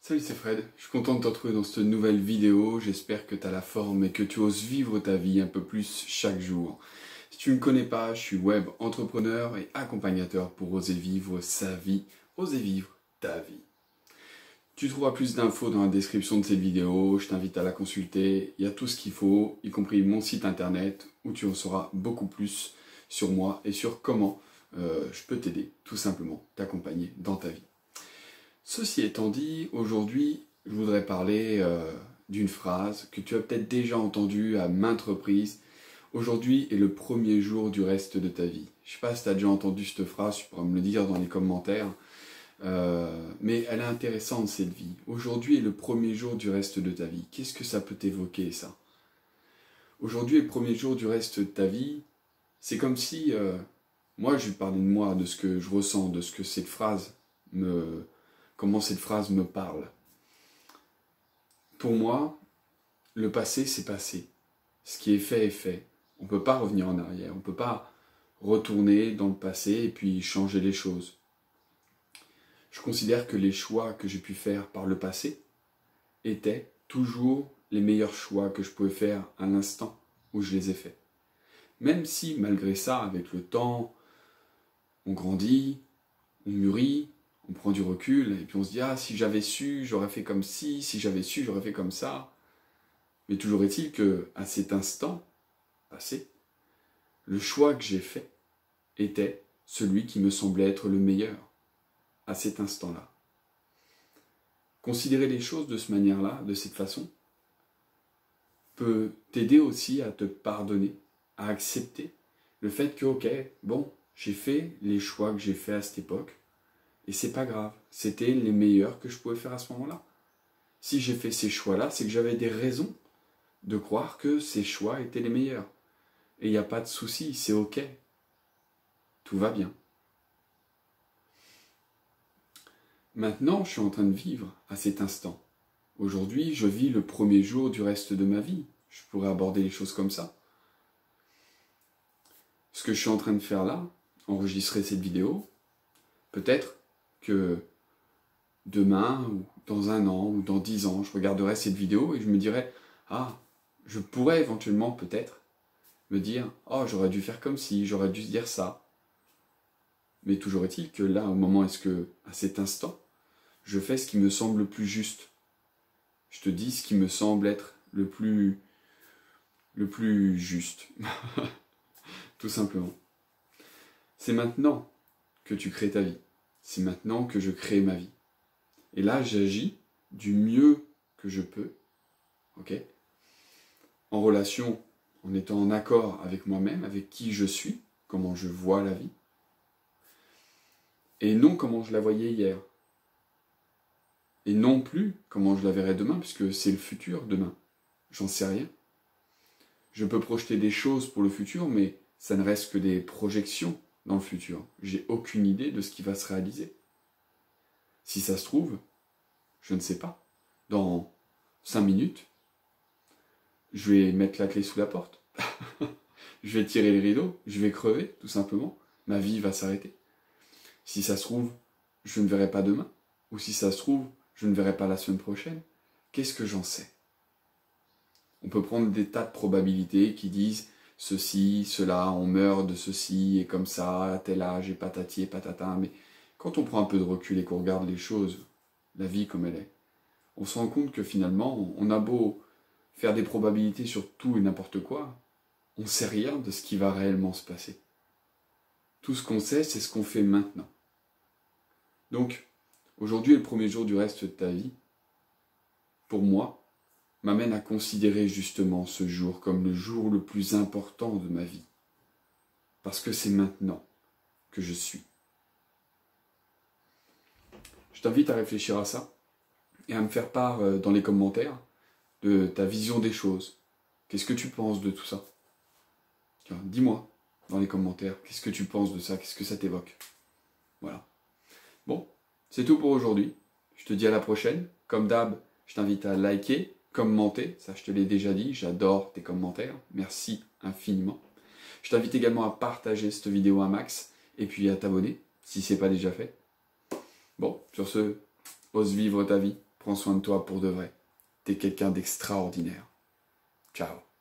Salut, c'est Fred, je suis content de te retrouver dans cette nouvelle vidéo, j'espère que tu as la forme et que tu oses vivre ta vie un peu plus chaque jour. Si tu ne me connais pas, je suis web entrepreneur et accompagnateur pour oser vivre sa vie, oser vivre ta vie. Tu trouveras plus d'infos dans la description de cette vidéo, je t'invite à la consulter, il y a tout ce qu'il faut, y compris mon site internet, où tu en sauras beaucoup plus sur moi et sur comment je peux t'aider, tout simplement, t'accompagner dans ta vie. Ceci étant dit, aujourd'hui, je voudrais parler d'une phrase que tu as peut-être déjà entendue à maintes reprises. Aujourd'hui est le premier jour du reste de ta vie. Je ne sais pas si tu as déjà entendu cette phrase, tu pourras me le dire dans les commentaires. Mais elle est intéressante, cette vie. Aujourd'hui est le premier jour du reste de ta vie. Qu'est-ce que ça peut t'évoquer, ça? Aujourd'hui est le premier jour du reste de ta vie. C'est comme si, moi, je lui parlais de moi, de ce que je ressens, de ce que cette phrase comment cette phrase me parle. Pour moi, le passé, c'est passé. Ce qui est fait est fait. On ne peut pas revenir en arrière. On ne peut pas retourner dans le passé et puis changer les choses. Je considère que les choix que j'ai pu faire par le passé étaient toujours les meilleurs choix que je pouvais faire à l'instant où je les ai faits. Même si, malgré ça, avec le temps, on grandit, on mûrit, on prend du recul, et puis on se dit « Ah, si j'avais su, j'aurais fait comme ci, si j'avais su, j'aurais fait comme ça. » Mais toujours est-il qu'à cet instant passé, le choix que j'ai fait était celui qui me semblait être le meilleur à cet instant-là. Considérer les choses de cette manière-là, de cette façon, peut t'aider aussi à te pardonner, à accepter le fait que, ok, bon, j'ai fait les choix que j'ai faits à cette époque, et c'est pas grave, c'était les meilleurs que je pouvais faire à ce moment-là. Si j'ai fait ces choix-là, c'est que j'avais des raisons de croire que ces choix étaient les meilleurs. Et il n'y a pas de souci, c'est ok. Tout va bien. Maintenant, je suis en train de vivre à cet instant. Aujourd'hui, je vis le premier jour du reste de ma vie. Je pourrais aborder les choses comme ça. Ce que je suis en train de faire là, enregistrer cette vidéo, peut-être que demain, ou dans un an, ou dans 10 ans, je regarderai cette vidéo et je me dirai « Ah, je pourrais éventuellement peut-être me dire « Oh, j'aurais dû faire comme ci, j'aurais dû dire ça. » Mais toujours est-il que là, au moment à cet instant, je fais ce qui me semble le plus juste. Je te dis ce qui me semble être le plus juste. Tout simplement. C'est maintenant que tu crées ta vie. C'est maintenant que je crée ma vie. Et là, j'agis du mieux que je peux, ok, en relation, en étant en accord avec moi-même, avec qui je suis, comment je vois la vie, et non comment je la voyais hier. Et non plus comment je la verrai demain, puisque c'est le futur demain. J'en sais rien. Je peux projeter des choses pour le futur, mais ça ne reste que des projections dans le futur. J'ai aucune idée de ce qui va se réaliser. Si ça se trouve, je ne sais pas. Dans 5 minutes, je vais mettre la clé sous la porte. Je vais tirer le rideau, je vais crever, tout simplement. Ma vie va s'arrêter. Si ça se trouve, je ne verrai pas demain. Ou si ça se trouve, je ne verrai pas la semaine prochaine. Qu'est-ce que j'en sais? On peut prendre des tas de probabilités qui disent ceci, cela, on meurt de ceci et comme ça, à tel âge et patati et patata. Mais quand on prend un peu de recul et qu'on regarde les choses, la vie comme elle est, on se rend compte que finalement, on a beau faire des probabilités sur tout et n'importe quoi, on ne sait rien de ce qui va réellement se passer. Tout ce qu'on sait, c'est ce qu'on fait maintenant. Donc, aujourd'hui est le premier jour du reste de ta vie. Pour moi, m'amène à considérer justement ce jour comme le jour le plus important de ma vie. Parce que c'est maintenant que je suis. Je t'invite à réfléchir à ça et à me faire part dans les commentaires de ta vision des choses. Qu'est-ce que tu penses de tout ça? Dis-moi dans les commentaires, qu'est-ce que tu penses de ça? Qu'est-ce que ça t'évoque? Voilà. Bon, c'est tout pour aujourd'hui. Je te dis à la prochaine. Comme d'hab, je t'invite à liker, commenter, ça je te l'ai déjà dit, j'adore tes commentaires, merci infiniment. Je t'invite également à partager cette vidéo à max, et puis à t'abonner, si ce n'est pas déjà fait. Bon, sur ce, ose vivre ta vie. Prends soin de toi pour de vrai. T'es quelqu'un d'extraordinaire. Ciao.